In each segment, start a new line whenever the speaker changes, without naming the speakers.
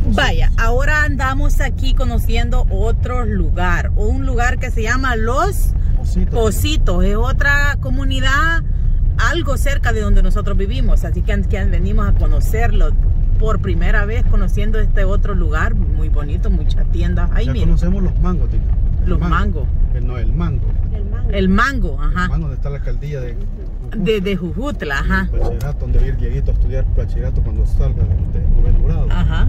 Vaya, ahora andamos aquí conociendo otro lugar, un lugar que se llama Los Pocitos. Es otra comunidad algo cerca de donde nosotros vivimos, así que venimos a conocerlo por primera vez, conociendo este otro lugar muy bonito, muchas tiendas. Ahí
ya
miren.
Conocemos los mangos, Tina.
Los mangos.
No, el mango.
El mango, ajá.
El mango, donde está la alcaldía de
Jujutla, ajá.
El bachillerato, donde va a ir Dieguito a estudiar bachillerato cuando salga de noveno grado.
Ajá.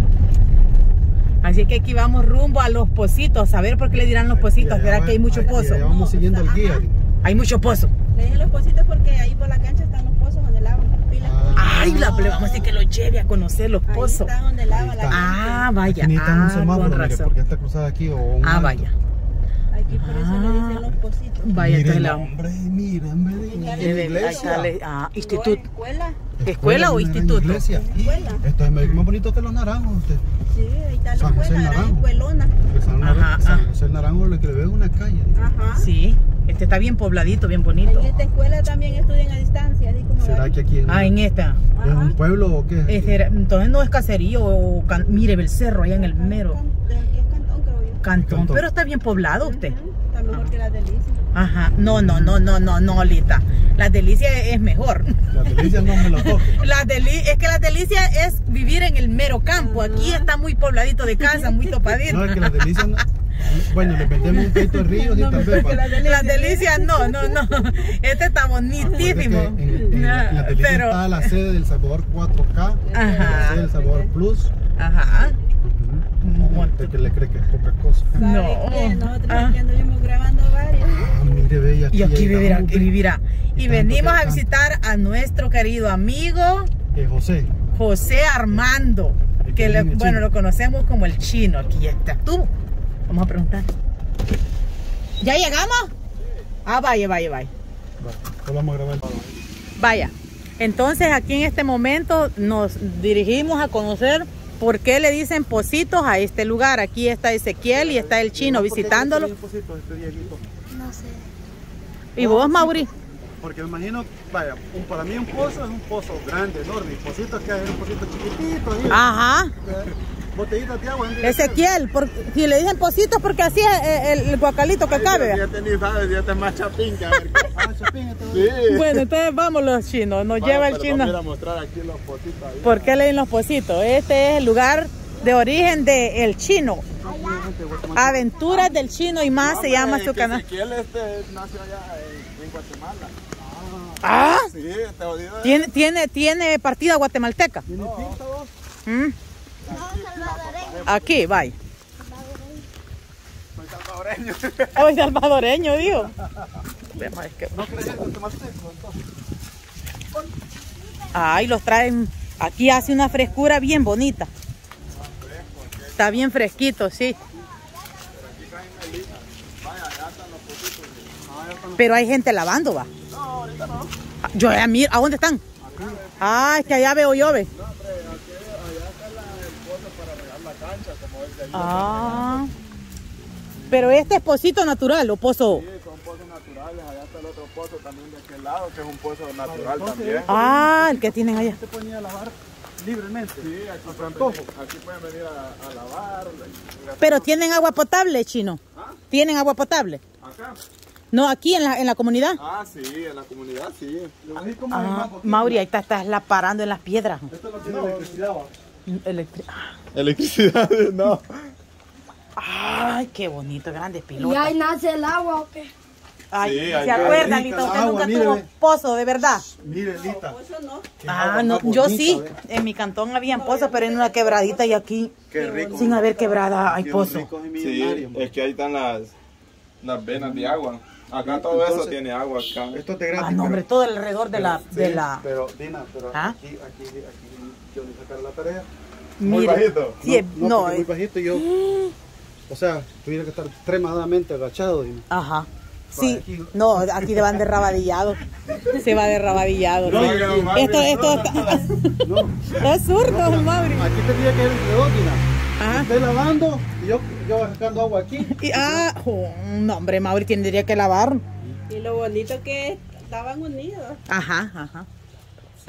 Así que aquí vamos rumbo a Los Pocitos, a ver por qué le dirán Los Pocitos. ¿Será que hay mucho pozo?
Ya vamos siguiendo el guía.
Hay mucho pozo.
Le dije Los Pocitos porque ahí por la cancha están los pozos donde lavan las pilas.
Ay, le vamos a decir que lo lleve a conocer los pozos.
Ahí está donde lava la cancha.
Ah, vaya.
Aquí necesitan un
con
semáforo, mire,
razón.
porque está cruzada aquí o un alto.
Vaya.
Aquí por eso le dicen Los Pocitos.
Vaya,
Mire,
entonces
hombre, mire,
ahí está, instituto.
¿Escuela?
¿Escuela o instituto?
Iglesia.
Escuela.
Esto es más bonito que los naranjos. Usted.
Sí, ahí está la
San José
escuela, gran
Naranjo.
escuelona.
San José el Naranjo, lo que le veo es una calle.
Ajá.
Sí, este está bien pobladito, bien bonito.
En esta escuela también estudian a distancia, así como
¿Será que aquí
En esta.
es un pueblo o qué?
Entonces no es caserío o mire, el cerro allá en el mero
¿Qué es Cantón, creo yo?
cantón, pero está bien poblado usted.
Está mejor que las Delicias.
Ajá, no, Lita. La delicia es mejor.
Las delicias no me lo toque.
Es que la delicia es vivir en el mero campo. Aquí está muy pobladito de casa, muy topadito.
No, es que las delicias no. Bueno, le vendemos un poquito de ríos y tal vez.
Las delicias no. Este está bonitísimo.
En la delicias
Pero,
está la sede del Sabor 4K,
Ajá.
la sede del Sabor Plus.
ajá.
¿Usted que le cree que es poca cosa?
No.
¿Sabe qué? Nosotros aquí anduvimos grabando varias.
Mire, ve,
Y aquí
llegamos,
vivirá. Y
tanto
venimos
que
a
tanto.
visitar a nuestro querido amigo
José.
José Armando,
El
que
que viene
bueno,
chino.
lo conocemos como el chino. Aquí está tú. Vamos a preguntar. ¿Ya llegamos? Vaya.
Va, solo vamos a grabar.
Vaya. Entonces aquí en este momento nos dirigimos a conocer por qué le dicen Pocitos a este lugar. Aquí está Ezequiel y está el chino visitándolo.
No
sé.
¿Y vos, Mauri?
Porque me imagino, vaya, para mí un pozo es un pozo grande, enorme. Pocitos que es un pocito chiquitito. Ahí,
Ajá.
botellitas de agua.
Ezequiel, si le dicen Pocitos porque así es el guacalito que cabe.
Ya te ni sabes, ya te más chapín que a ver.
Chapín,
Sí.
Bueno, entonces vamos los chinos, nos lleva el
Vamos a ir
chino.
a mostrar aquí los pocitos ahí.
¿Por qué le dicen Los Pocitos? Este es el lugar de origen del chino. Aventuras del Chino y más se llama su canal.
Ezequiel nació allá en Guatemala.
Ah,
Sí, te jodido.
tiene partida guatemalteca.
¿Tiene pinta vos?
¿Mm? Aquí, vaya.
Soy salvadoreño.
Soy salvadoreño, digo.
¿No crees que es más seco entonces?
Ay, los traen. Aquí hace una frescura bien bonita. Está bien fresquito, sí. Pero hay gente lavando, va.
No, ahorita no.
Yo ya miro, ¿a dónde están? Ah, es que allá veo yo, ve.
No, hombre, allá está el pozo para regar la cancha, como es de ahí.
Ah. Pero este es pocito natural o pozo.
Sí, son pozos naturales. Allá está el otro pozo también de aquel lado, que es un pozo natural también.
Ah, el que tienen allá.
¿Se ponía a lavar libremente?
Sí, aquí
A su
pueden
antojo.
venir, aquí pueden venir a lavar.
Pero tienen agua potable, chino.
¿Ah?
¿Tienen agua potable?
¿Acá?
No, aquí en la comunidad.
Ah, sí, en la comunidad sí.
Así como
Ah, Mauri, ahí estás parando en las piedras.
Esto no tiene electricidad, va.
Electricidad, no.
Ay, qué bonito, grandes
¿Y
pilotas.
ahí nace el agua o qué?
Ay,
Sí,
¿se
ahí
acuerdan,
rica
Lita?
el
Usted
agua,
nunca
mire,
tuvo
ve.
pozo, de verdad.
Mire, Lita.
Eso no.
qué
Ah,
agua
no,
más
yo
bonita,
sí.
ve.
En mi cantón habían pozos, pero en una quebradita y aquí,
Qué rico.
sin haber quebrada, hay
Qué
pozo.
rico y
Sí,
millonario, hombre.
es que ahí están las venas de agua. Acá todo eso
Entonces,
tiene agua acá.
Esto es de gratis.
Ah, no, hombre, todo alrededor de la...
Pero, Dina, pero
¿Ah?
aquí yo le sacar la tarea.
Muy
Mire,
bajito.
sí,
No, porque muy bajito y yo, o sea, tuviera que estar extremadamente agachado. Dina.
Ajá. Sí,
aquí.
no, aquí te van de rabadillado. Se va de rabadillado.
No,
sí.
no, mami,
Esto
No,
es zurdo, Mauri.
aquí tendría que ir entre dos, Dina.
Ajá.
Usted lavando y yo sacando agua aquí.
No, hombre, Mauri tendría que lavar.
Y lo bonito que estaban unidos.
Ajá.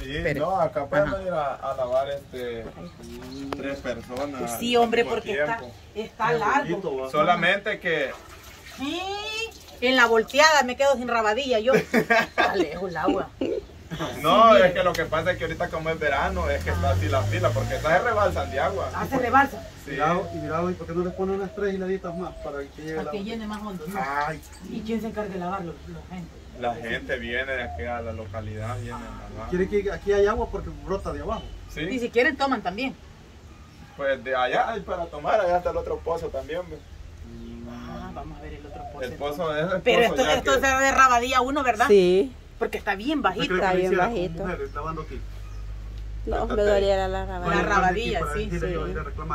Sí,
Espere.
no, acá pueden venir a lavar 3 personas.
Sí, hombre,
al mismo
porque
tiempo.
está largo.
Solamente que
Sí, en la volteada me quedo sin rabadilla yo. Está lejos el agua.
no,
Sí,
es que lo que pasa es que ahorita como es verano, es que está así la fila, porque estas se rebalsan de agua.
Hace rebalsa.
Sí.
Y mira, ¿y por qué no les ponen unas 3 hiladitas más para que llegue
Para
la...
que llene más hondo, ¿no?
Ay,
¿Y quién se encarga de lavarlo? La gente.
la gente viene de aquí a la localidad, viene a lavar.
Quiere que aquí hay agua porque brota de abajo.
Y
Sí,
si quieren, toman también.
pues de allá hay para tomar, allá está el otro pozo también. Pues.
Vamos a ver el otro pozo.
El pozo es el
Pero
pozo ya
esto
que-
se da de rabadilla uno, ¿verdad?
Sí.
Porque está bien
Yo
bajito.
creo que
Está
lo
bien
hiciera con
bajito.
mujeres lavando aquí.
No, me doliera la
La
rabadilla.
rabadilla,
Para
sí,
decirle
sí.
yo, ir a reclamar.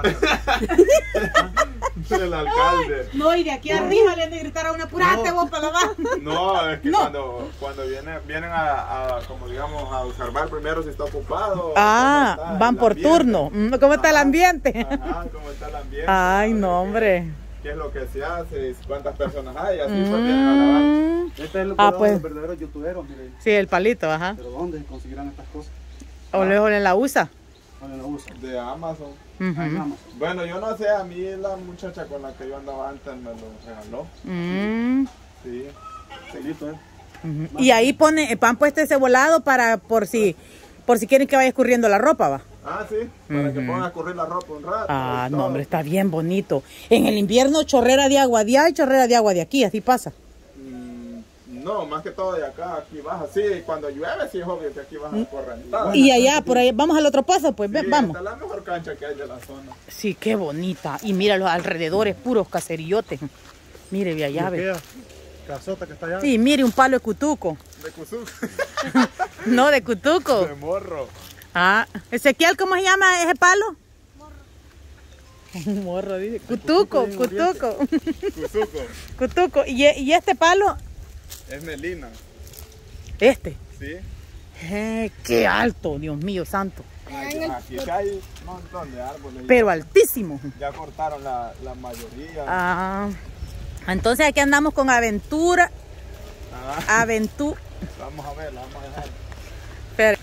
el alcalde.
No, y de aquí arriba le han de gritar a una apurate vos para lavar.
No, es que
No.
cuando vienen como digamos, a observar primero si está ocupado.
Ah,
cómo está
van
el
por
ambiente.
turno. ¿Cómo está el
Ajá,
ambiente?
Ajá, cómo está el ambiente.
Ay,
saber
no, hombre.
¿Qué es lo que se hace? ¿Cuántas personas hay? Así pues vienen a lavar.
Mm.
Este es lo
Ah,
que
pues.
los verdaderos youtuberos, miren.
Sí, el palito, ajá.
Pero ¿dónde conseguirán estas cosas?
O luego en la USA.
¿Dónde la usan?
De Amazon.
Ujú.
Ahí vamos.
Bueno, yo no sé, a mí la muchacha con la que yo andaba antes me lo regaló.
Mm.
Sí.
Solito, ¿eh?
Ujú. Y ahí han puesto ese volado para por si quieren que vaya escurriendo la ropa, va.
Ah, sí, para que pongan a correr la ropa un rato.
Ah,
y
no,
todo.
hombre, está bien bonito. En el invierno chorrera de agua de allá y chorrera de agua de aquí, así pasa.
No, más que todo de acá, aquí baja. Sí, cuando llueve, sí es obvio que aquí baja correntada.
Y allá, por ahí, vamos al otro paso, pues,
Sí,
ven, vamos.
esta es la mejor cancha que hay de la zona.
Sí, qué bonita. Y mira los alrededores, puros caserillotes. Mire, ve allá, ve.
Aquella casota que está allá.
Sí, mire, un palo de cutuco.
De Cusuk.
No, de cutuco.
De morro.
Ah, Ezequiel, ¿cómo se llama ese palo? Morro. Morro, dice. Cutuco, cutuco.
Cusuco.
Cutuco. ¿Y este palo?
Es melina.
Este.
Sí.
Qué alto, Dios mío santo.
Aquí hay un montón de árboles.
Pero altísimo.
Ya cortaron la mayoría.
Ah, entonces aquí andamos con aventura.
Ah,
Aventura.
vamos a ver, la vamos a dejar.
Espera.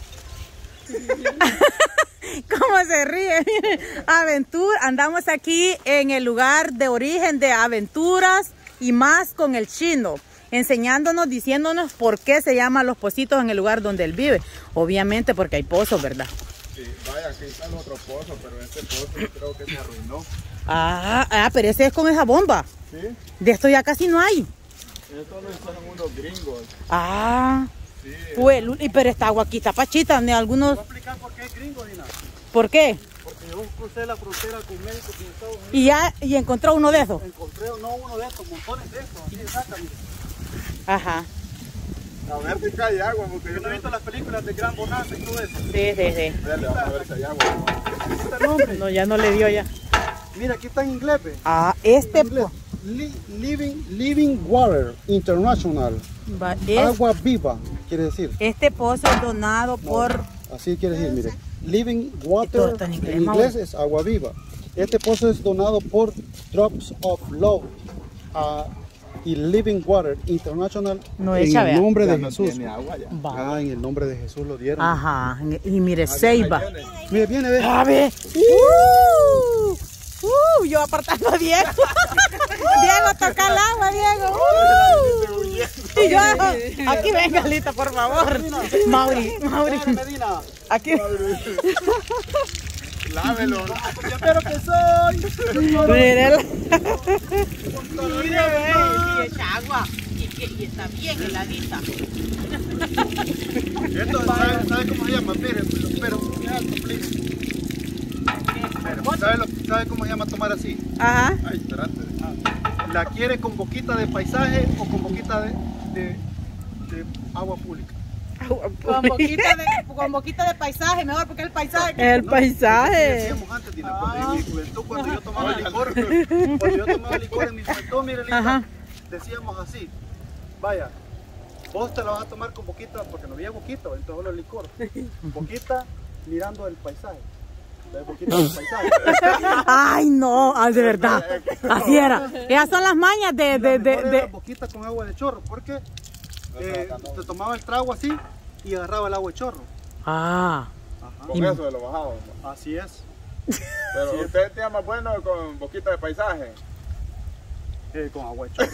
¿Cómo se ríe? Aventura. Andamos aquí en el lugar de origen de Aventuras y más con el chino, enseñándonos, diciéndonos por qué se llaman los Pocitos en el lugar donde él vive. Obviamente porque hay pozos, ¿verdad?
Sí, vaya, aquí está el otro pozo, pero este pozo yo creo que se arruinó.
Pero ese es con esa bomba.
¿Sí?
De esto ya casi no hay.
Estos no son unos gringos. Sí.
Pues, pero esta agua aquí está pachita, ¿no? Algunos.
¿Puedo explicar por qué es gringo, Dina?
¿Por qué?
Porque yo crucé la frontera con México y Estados Unidos.
Y encontró uno de esos.
Encontré, no uno de estos, montones de estos, así exactamente.
Ajá.
A ver si cae agua, porque
Yo no he visto las películas de Gran Bonanza y todo eso.
Sí.
Dale, vamos a ver si hay agua.
Este nombre,
No, ya no le dio ya.
mira, aquí está en inglés, ve.
Este.
En inglés. Living Water International. Agua viva, quiere decir.
Este pozo es donado por.
Así quiere decir, mire. Living
Todo
Water
está en inglés,
en
Mauro.
inglés es agua viva. Este pozo es donado por Drops of Love y Living Water International
No
en
echa,
el
vea.
nombre
Ya
de
no
Jesús.
tiene agua ya.
Va.
En el nombre de Jesús lo dieron.
Ajá. Y mire, Ceiba.
Ahí viene.
Mire, viene, ve.
A ver. Yo apartando a Diego. Diego, toca el agua, Diego. Y yo, aquí venga, Lita, por favor. Mauri.
Viene, Medina.
Aquí.
Lávelo.
Yo espero que soy.
Mire, ve, echa agua. Y está bien heladita.
Esto, ¿sabe cómo se llama? Mire, pero, ¿sabe cómo se llama tomar así?
Ajá.
Ay, espérate. ¿La quiere con boquita de paisaje o con boquita de agua pública?
Con boquita de paisaje, mejor porque el paisaje.
El paisaje. Decíamos antes, Dina, cuando en mi juventud, cuando yo tomaba licor, en mi juventud, mire, Lita, decíamos así, vaya, vos te la vas a tomar con boquita, porque no había boquita, entonces solo el licor. Boquita mirando el paisaje. La boquita del paisaje.
Ay, no, de verdad. Así era. Esas son las mañas
La boquita con agua de chorro, porque te tomaba el trago así y agarraba el agua de chorro.
Ah.
Ajá.
Con eso de lo bajado.
Así es.
Pero
Sí.
usted tiene más bueno con un poquito de paisaje.
Con agua de chorro.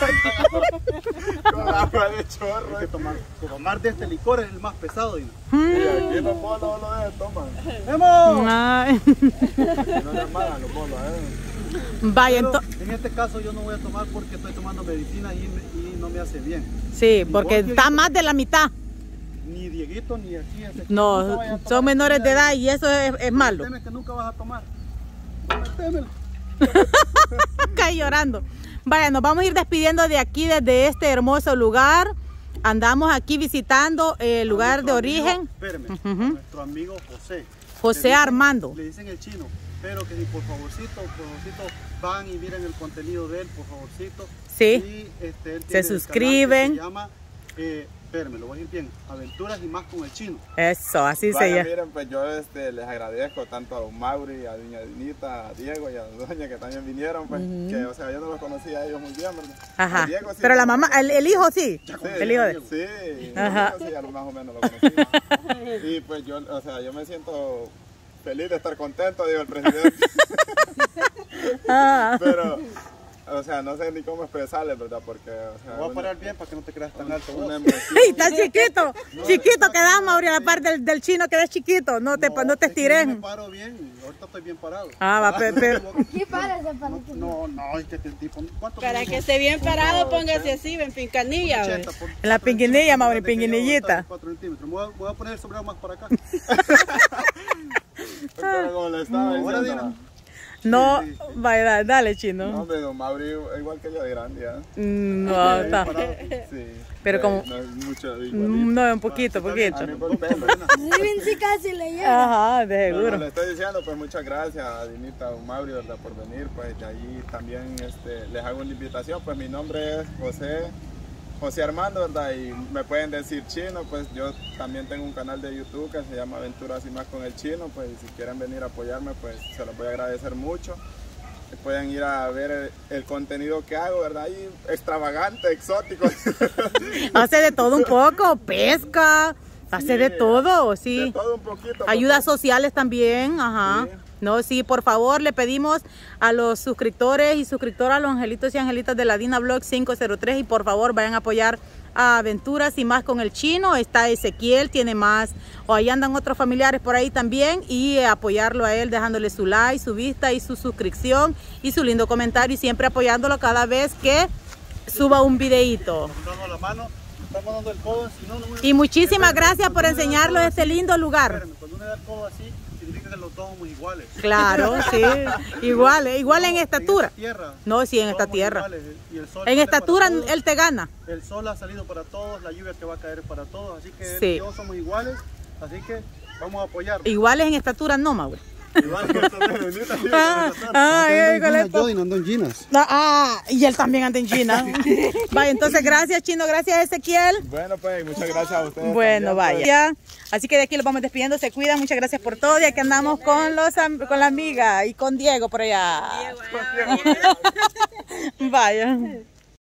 Con agua de chorro.
Hay que tomar de este licor es el más pesado. Dina.
Y aquí los bolos lo de toman.
¡Vemos!
Ay.
Aquí no le amagan los bolos,
Vaya,
Pero
entonces.
en este caso yo no voy a tomar porque estoy tomando medicina y no me hace bien.
Sí,
Ni
porque
vos,
está
Dieguito,
más de la mitad.
Ni Dieguito ni aquí.
No, son menores de edad y eso es malo.
Teme que nunca vas a tomar. Témelo.
Caí llorando. Vaya, nos vamos a ir despidiendo de aquí, desde este hermoso lugar. Andamos aquí visitando el lugar de origen.
Espérame,
Ujú.
a nuestro amigo José.
José
Le dicen-
Armando.
Le dicen el chino, pero que si por favorcito van y miren el contenido de él, por favorcito.
Sí.
Y, él tiene el canal
suscriben.
que se llama, espérame, lo voy a decir bien, Aventuras y Más con el Chino.
Eso, así se
Vaya,
llama.
miren, pues yo les agradezco tanto a don Mauri, a doña Dinita, a Diego y a doña que también vinieron, pues, que, o sea, yo no los conocía a ellos muy bien, ¿verdad?
Ajá.
A Diego sí
Pero
lo
la mamá,
conocía.
el hijo sí. El hijo de.
Sí,
Ajá.
sí, más o menos lo conocí. Y pues yo, o sea, yo me siento feliz de estar contento, digo el presidente.
Ah.
Pero, o sea, no sé ni cómo expresarles, ¿verdad? Porque, o sea,
Voy a parar bien para que no te creas tan alto.
una
vos.
emoción.
¡Ey, está chiquito! Chiquito quedas, Mauri, a la par del chino que es chiquito. No te
Es que yo
estires.
me paro bien, ahorita estoy bien parado.
Ah, va, pero.
¿Qué párese para que
No, es que este tipo, ¿cuánto
Para
me
que
dijo?
esté bien parado, póngase así, en pincanilla.
80
ve.
por-
En la pinguinilla, Mauri,
desde que yo
pinguinillita.
estaba 4 centímetros. Voy a poner el sombrero más para acá.
Pero como le estaba
Ahora,
diciendo,
Dina.
No,
Sí, sí.
vaya, dale,
no,
chino.
hombre, don Mauri es igual que yo de grande, ¿ya?
No,
Bien
está.
parado.
Sí.
Pero como-
No es mucho igualito.
No, un poquito,
A
poquito.
mí por el pelo.
Sí, casi le llega.
Ajá, de
Bueno,
seguro.
le estoy diciendo, pues muchas gracias a Dinita, a don Mauri, ¿verdad? Por venir, pues de allí también les hago una invitación, pues mi nombre es José Armando, ¿verdad? Y me pueden decir chino, pues yo también tengo un canal de YouTube que se llama Aventuras y Más con el Chino, pues si quieren venir a apoyarme, pues se los voy a agradecer mucho. Pueden ir a ver el contenido que hago, ¿verdad? Y extravagante, exótico.
Hace de todo un poco, pesca, hace de todo,
De
sí.
todo un poquito.
Ayudas sociales también, ajá.
Sí.
No, sí, por favor, le pedimos a los suscriptores y suscriptoras, a los angelitos y angelitas de la Dina Blog 503, y por favor vayan a apoyar a Aventuras y Más con el Chino. Está Ezequiel, tiene más, o ahí andan otros familiares por ahí también, y apoyarlo a él dándole su like, su vista y su suscripción y su lindo comentario, y siempre apoyándolo cada vez que suba un videíto.
Nos damos la mano, nos estamos dando el codo. Si no,
Y muchísimas gracias por enseñarnos este lindo lugar.
Espérame, cuando uno da el codo así, significa que los dos somos iguales.
Claro, sí, igual en estatura.
En esta tierra.
No, sí, en esta
somos
tierra.
iguales, y el sol
En
sale
estatura
para todos.
él te gana.
El sol ha salido para todos, la lluvia que va a caer para todos, así que él
Sí.
y yo somos iguales, así que vamos a apoyarnos.
Iguales en estatura no, Mauri.
Igual que Dinita,
Yo
ando en jeans.
y él también anda en China. Vaya, entonces gracias, Chino, gracias, Ezequiel.
Bueno, pues muchas gracias a ustedes.
Bueno,
también, pues.
vaya. Así que de aquí los vamos despidiendo, se cuidan, muchas gracias por todo. Y aquí andamos con la amiga y con Diego por allá. Vaya.